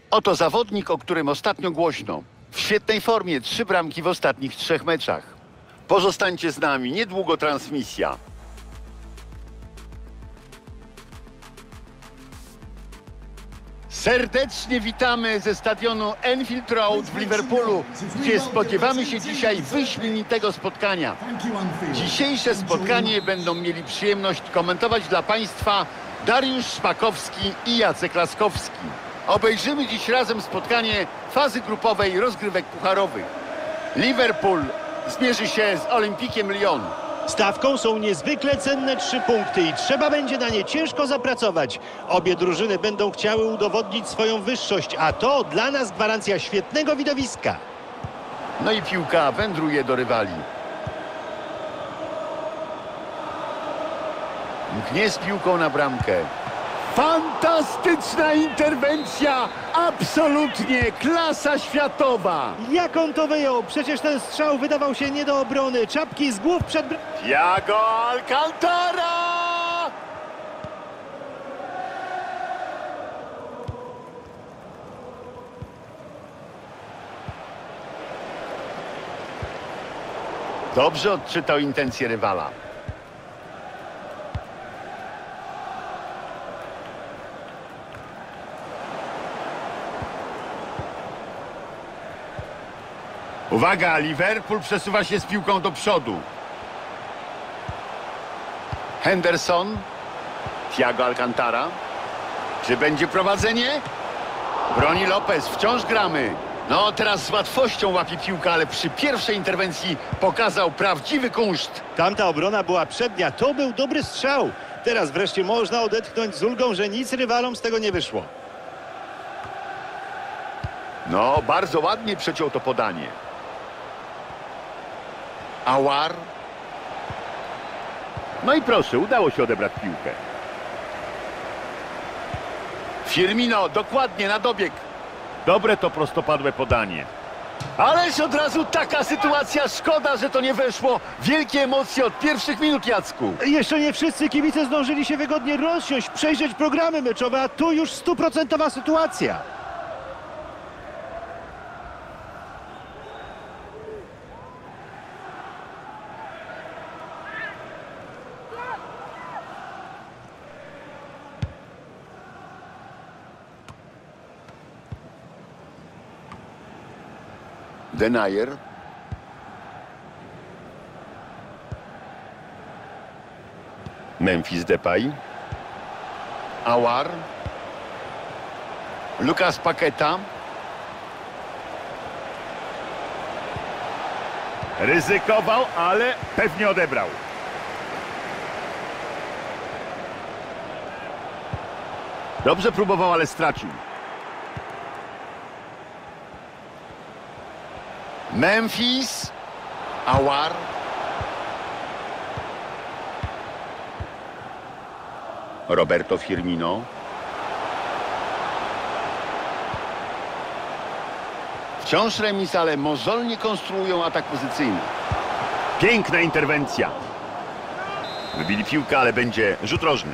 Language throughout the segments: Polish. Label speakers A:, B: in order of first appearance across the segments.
A: Oto zawodnik, o którym ostatnio głośno. W świetnej formie, 3 bramki w ostatnich 3 meczach. Pozostańcie z nami, niedługo transmisja. Serdecznie witamy ze stadionu Anfield Road w Liverpoolu, gdzie spodziewamy się dzisiaj wyśmienitego spotkania. Dzisiejsze spotkanie będą mieli przyjemność komentować dla Państwa Dariusz Szpakowski i Jacek Laskowski. Obejrzymy dziś razem spotkanie fazy grupowej rozgrywek pucharowych. Liverpool zmierzy się z Olympikiem Lyon.
B: Stawką są niezwykle cenne 3 punkty i trzeba będzie na nie ciężko zapracować. Obie drużyny będą chciały udowodnić swoją wyższość, a to dla nas gwarancja świetnego widowiska.
A: No i piłka wędruje do rywali. Mknie z piłką na bramkę. Fantastyczna interwencja! Absolutnie klasa światowa!
B: Jak on to wyjął? Przecież ten strzał wydawał się nie do obrony. Czapki z głów przed...
A: Thiago Alcantara! Dobrze odczytał intencje rywala. Uwaga, Liverpool przesuwa się z piłką do przodu. Henderson. Thiago Alcantara. Czy będzie prowadzenie? Broni Lopez, wciąż gramy. No, teraz z łatwością łapie piłkę, ale przy pierwszej interwencji pokazał prawdziwy kunszt.
B: Tamta obrona była przednia. To był dobry strzał. Teraz wreszcie można odetchnąć z ulgą, że nic rywalom z tego nie wyszło.
A: No, bardzo ładnie przeciął to podanie. Aouar. No i proszę, udało się odebrać piłkę. Firmino dokładnie na dobieg. Dobre to prostopadłe podanie. Ależ od razu taka sytuacja, szkoda, że to nie weszło. Wielkie emocje od pierwszych minut, Jacku.
B: Jeszcze nie wszyscy kibice zdążyli się wygodnie rozsiąść, przejrzeć programy meczowe, a tu już 100% sytuacja.
A: Denayer. Memphis Depay. Aouar. Lucas Paqueta. Ryzykował, ale pewnie odebrał. Dobrze próbował, ale stracił. Memphis. Aouar. Roberto Firmino. Wciąż remis, ale mozolnie konstruują atak pozycyjny. Piękna interwencja. Wybili piłkę, ale będzie rzut rożny.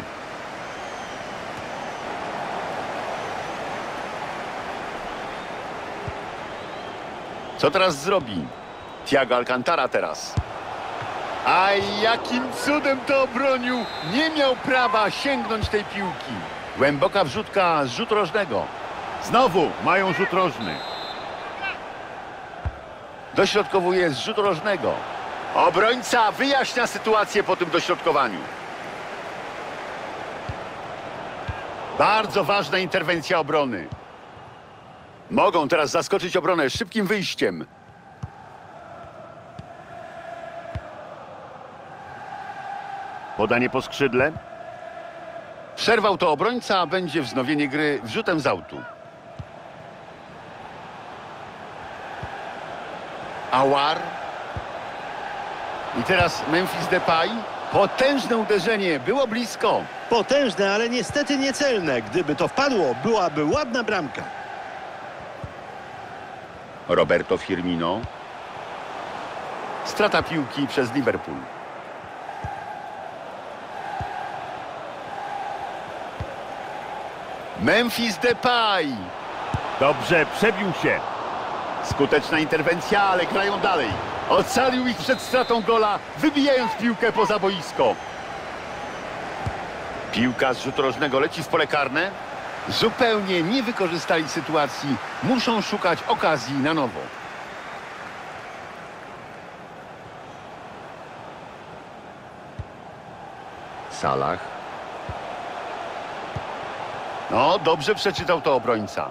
A: Co teraz zrobi? Thiago Alcantara teraz. A jakim cudem to obronił! Nie miał prawa sięgnąć tej piłki. Głęboka wrzutka z rzutu rożnego. Znowu mają rzut rożny. Dośrodkowuje z rzutu rożnego. Obrońca wyjaśnia sytuację po tym dośrodkowaniu. Bardzo ważna interwencja obrony. Mogą teraz zaskoczyć obronę szybkim wyjściem. Podanie po skrzydle. Przerwał to obrońca, a będzie wznowienie gry wrzutem z autu. Aouar. I teraz Memphis Depay. Potężne uderzenie, było blisko.
B: Potężne, ale niestety niecelne. Gdyby to wpadło, byłaby ładna bramka.
A: Roberto Firmino. Strata piłki przez Liverpool. Memphis Depay. Dobrze, przebił się. Skuteczna interwencja, ale grają dalej. Ocalił ich przed stratą gola, wybijając piłkę poza boisko. Piłka z rzutu rożnego leci w pole karne. Zupełnie nie wykorzystali sytuacji. Muszą szukać okazji na nowo. Salah. No, dobrze przeczytał to obrońca.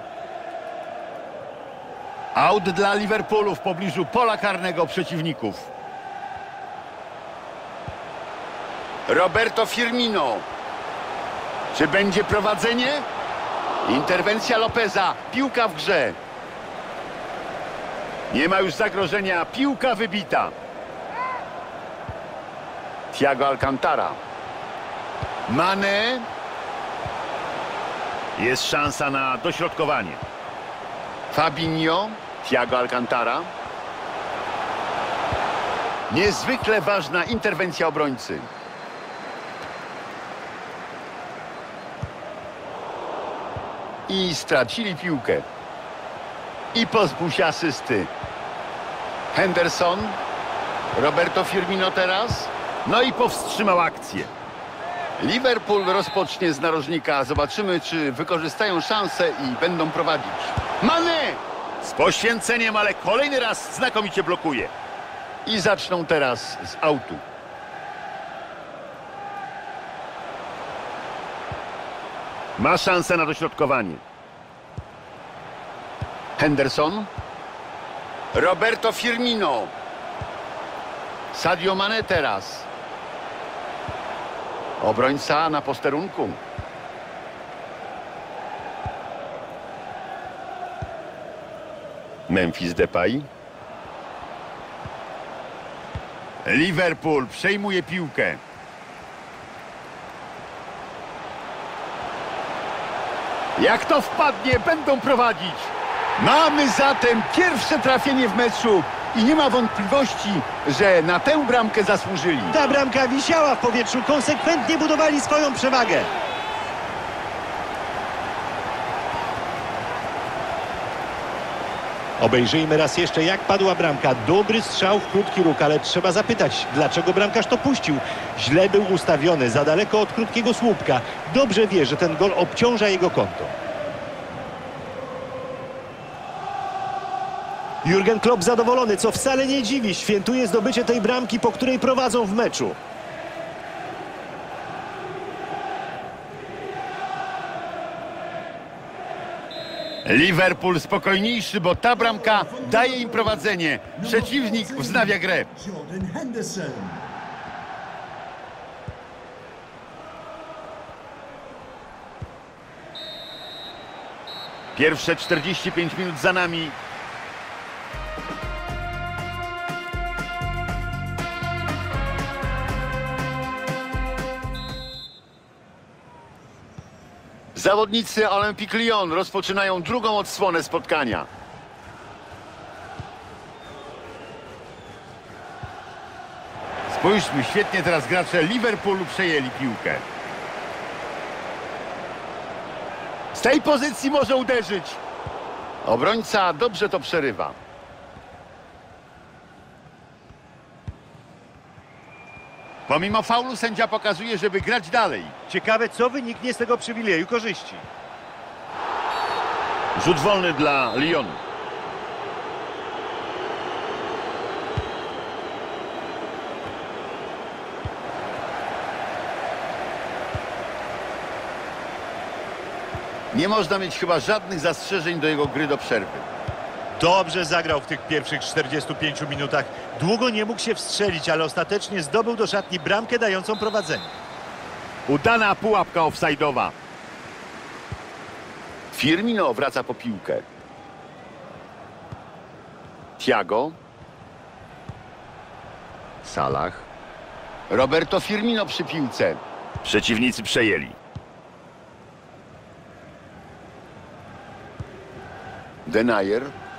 A: Aut dla Liverpoolu w pobliżu pola karnego przeciwników. Roberto Firmino. Czy będzie prowadzenie? Interwencja Lopeza. Piłka w grze. Nie ma już zagrożenia. Piłka wybita. Thiago Alcantara. Mane. Jest szansa na dośrodkowanie. Fabinho. Thiago Alcantara. Niezwykle ważna interwencja obrońcy. I stracili piłkę. I pozbył się asysty. Henderson. Roberto Firmino teraz. No i powstrzymał akcję. Liverpool rozpocznie z narożnika. Zobaczymy, czy wykorzystają szansę i będą prowadzić. Mane! Z poświęceniem, ale kolejny raz znakomicie blokuje. I zaczną teraz z autu. Ma szansę na dośrodkowanie. Henderson. Roberto Firmino. Sadio Mane teraz. Obrońca na posterunku. Memphis Depay. Liverpool przejmuje piłkę. Jak to wpadnie, będą prowadzić. Mamy zatem pierwsze trafienie w meczu i nie ma wątpliwości, że na tę bramkę zasłużyli.
B: Ta bramka wisiała w powietrzu, konsekwentnie budowali swoją przewagę. Obejrzyjmy raz jeszcze, jak padła bramka. Dobry strzał w krótki róg, ale trzeba zapytać, dlaczego bramkarz to puścił. Źle był ustawiony, za daleko od krótkiego słupka. Dobrze wie, że ten gol obciąża jego konto. Jurgen Klopp zadowolony, co wcale nie dziwi. Świętuje zdobycie tej bramki, po której prowadzą w meczu.
A: Liverpool spokojniejszy, bo ta bramka daje im prowadzenie. Przeciwnik wznawia grę. Pierwsze 45 minut za nami. Zawodnicy Olympique Lyon rozpoczynają drugą odsłonę spotkania. Spójrzmy, świetnie teraz gracze Liverpoolu przejęli piłkę. Z tej pozycji może uderzyć. Obrońca dobrze to przerywa. Pomimo faulu sędzia pokazuje, żeby grać dalej.
B: Ciekawe, co wyniknie z tego przywileju korzyści.
A: Rzut wolny dla Lyonu. Nie można mieć chyba żadnych zastrzeżeń do jego gry do przerwy.
B: Dobrze zagrał w tych pierwszych 45 minutach. Długo nie mógł się wstrzelić, ale ostatecznie zdobył do szatni bramkę dającą prowadzenie.
A: Udana pułapka offside'owa. Firmino wraca po piłkę. Thiago. Salah. Roberto Firmino przy piłce. Przeciwnicy przejęli. Denayer.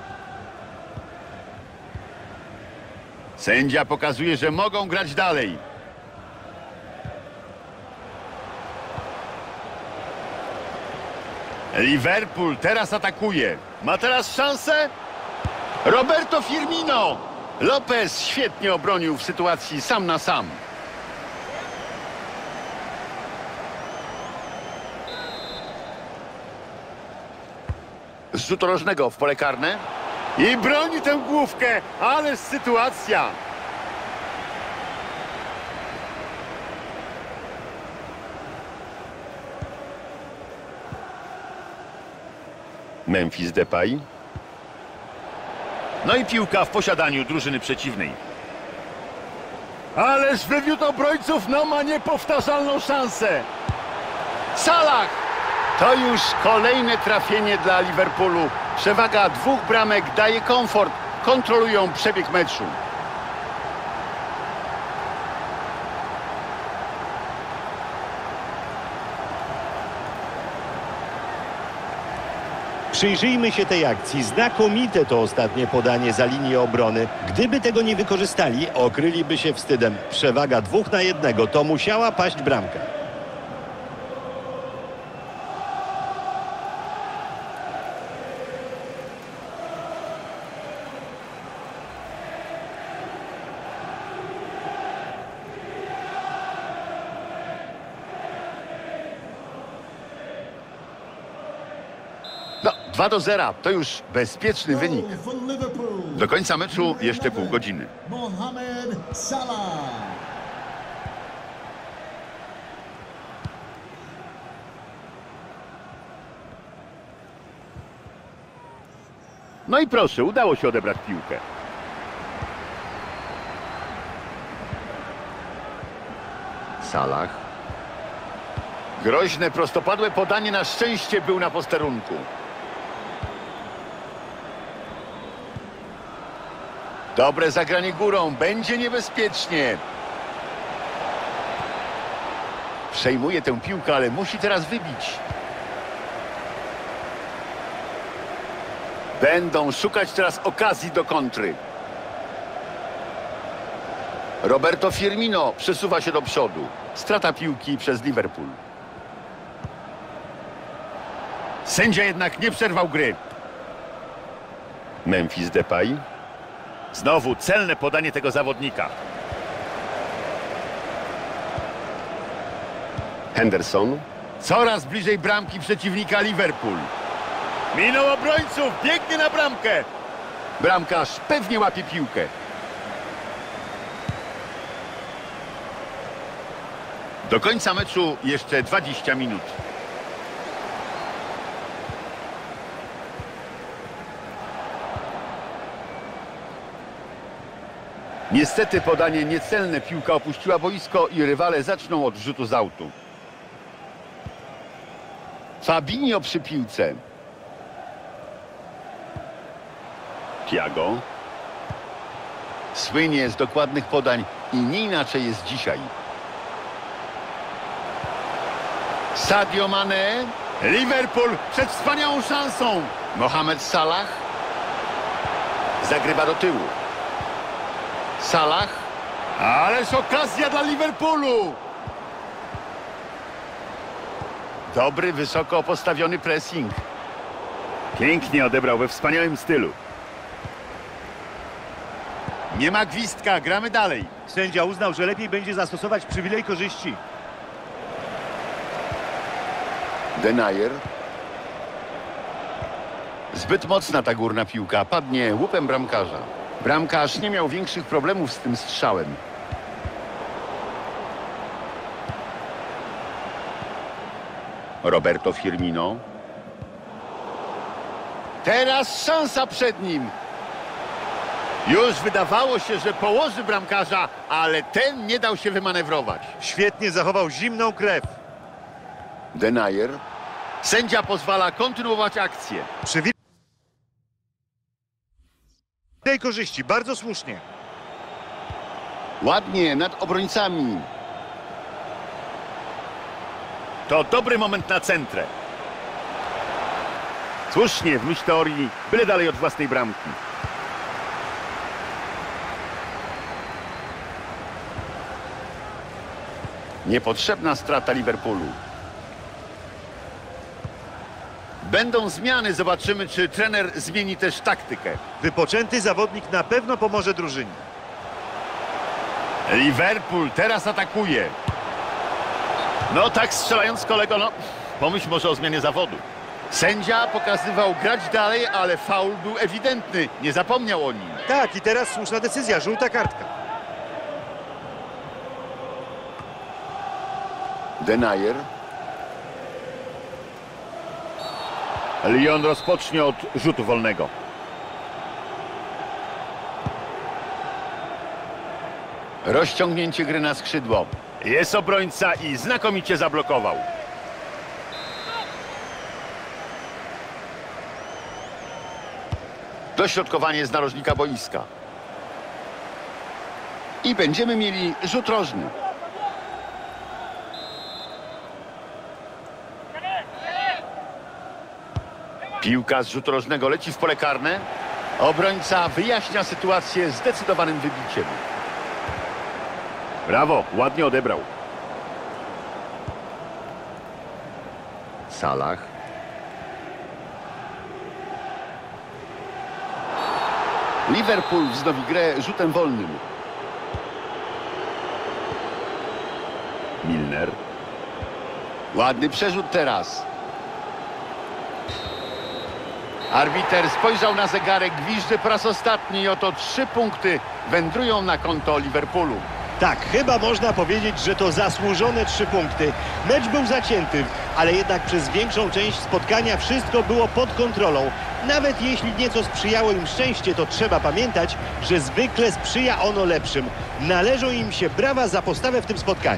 A: Sędzia pokazuje, że mogą grać dalej. Liverpool teraz atakuje. Ma teraz szansę? Roberto Firmino. Lopez świetnie obronił w sytuacji sam na sam. Z rzutu rożnego w pole karne. I broni tę główkę, ale sytuacja. Memphis Depay. No i piłka w posiadaniu drużyny przeciwnej. Ależ wywiódł obrońców, no ma niepowtarzalną szansę. Salah! To już kolejne trafienie dla Liverpoolu. Przewaga 2 bramek daje komfort. Kontrolują przebieg meczu.
B: Przyjrzyjmy się tej akcji. Znakomite to ostatnie podanie za linię obrony. Gdyby tego nie wykorzystali, okryliby się wstydem. Przewaga 2 na 1. To musiała paść bramka.
A: No, 2-0 to już bezpieczny wynik. Do końca meczu jeszcze pół godziny.
C: Mohamed Salah.
A: No i proszę, udało się odebrać piłkę. Salah. Groźne, prostopadłe podanie, na szczęście był na posterunku. Dobre zagranie górą, będzie niebezpiecznie. Przejmuje tę piłkę, ale musi teraz wybić. Będą szukać teraz okazji do kontry. Roberto Firmino przesuwa się do przodu. Strata piłki przez Liverpool. Sędzia jednak nie przerwał gry. Memphis Depay. Znowu celne podanie tego zawodnika. Henderson. Coraz bliżej bramki przeciwnika Liverpool. Minął obrońców, biegnie na bramkę. Bramkarz pewnie łapie piłkę. Do końca meczu jeszcze 20 minut. Niestety podanie niecelne, piłka opuściła boisko i rywale zaczną od rzutu z autu. Fabinho przy piłce. Thiago. Słynie z dokładnych podań i nie inaczej jest dzisiaj. Sadio Mane. Liverpool przed wspaniałą szansą. Mohamed Salah. Zagrywa do tyłu. Salah. Ależ okazja dla Liverpoolu. Dobry, wysoko postawiony pressing. Pięknie odebrał we wspaniałym stylu. Nie ma gwizdka, gramy dalej.
B: Sędzia uznał, że lepiej będzie zastosować przywilej korzyści.
A: Denayer. Zbyt mocna ta górna piłka, padnie łupem bramkarza. Bramkarz nie miał większych problemów z tym strzałem. Roberto Firmino. Teraz szansa przed nim. Już wydawało się, że położy bramkarza, ale ten nie dał się wymanewrować.
B: Świetnie zachował zimną krew.
A: Denayer. Sędzia pozwala kontynuować akcję.
B: Przywilej korzyści, bardzo słusznie.
A: Ładnie nad obrońcami. To dobry moment na centrę. Słusznie, w myśl teorii, byle dalej od własnej bramki. Niepotrzebna strata Liverpoolu. Będą zmiany, zobaczymy, czy trener zmieni też taktykę.
B: Wypoczęty zawodnik na pewno pomoże drużynie.
A: Liverpool teraz atakuje. No tak strzelając, kolego, no pomyśl może o zmianie zawodu. Sędzia pokazywał grać dalej, ale faul był ewidentny. Nie zapomniał o nim.
B: Tak, i teraz słuszna decyzja, żółta kartka.
A: Denayer. Lyon rozpocznie od rzutu wolnego. Rozciągnięcie gry na skrzydło. Jest obrońca i znakomicie zablokował. Dośrodkowanie z narożnika boiska. I będziemy mieli rzut rożny. Piłka z rzutu rożnego leci w pole karne. Obrońca wyjaśnia sytuację zdecydowanym wybiciem. Brawo, ładnie odebrał. Salah. Liverpool wznowi grę rzutem wolnym. Milner. Ładny przerzut teraz. Arbiter spojrzał na zegarek, gwizdże po raz ostatni i oto 3 punkty wędrują na konto Liverpoolu.
B: Tak, chyba można powiedzieć, że to zasłużone 3 punkty. Mecz był zacięty, ale jednak przez większą część spotkania wszystko było pod kontrolą. Nawet jeśli nieco sprzyjało im szczęście, to trzeba pamiętać, że zwykle sprzyja ono lepszym. Należą im się brawa za postawę w tym spotkaniu.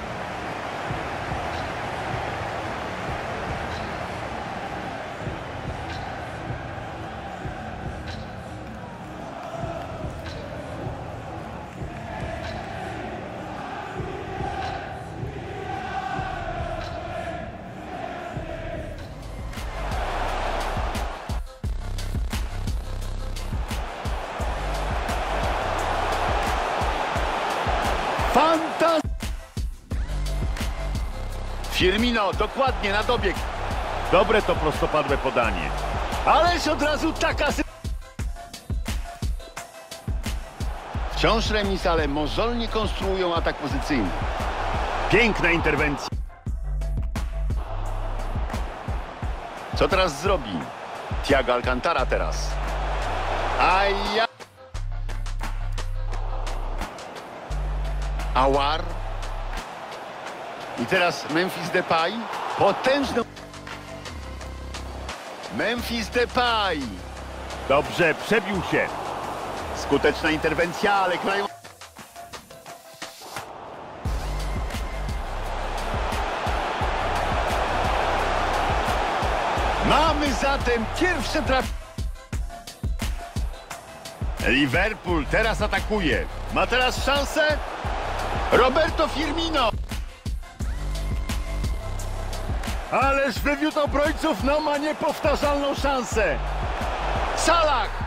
A: Fantastycznie! Firmino dokładnie na dobieg. Dobre to prostopadłe podanie. Ależ od razu taka... Wciąż remis, ale mozolnie konstruują atak pozycyjny. Piękna interwencja. Co teraz zrobi? Thiago Alcantara teraz. Aja. Aouar. I teraz Memphis Depay. Potężny. Memphis Depay. Dobrze, przebił się. Skuteczna interwencja, ale krają... Mamy zatem pierwsze trafienie. Liverpool teraz atakuje. Ma teraz szansę? Roberto Firmino. Ależ wywiódł obrońców, no ma niepowtarzalną szansę. Salah.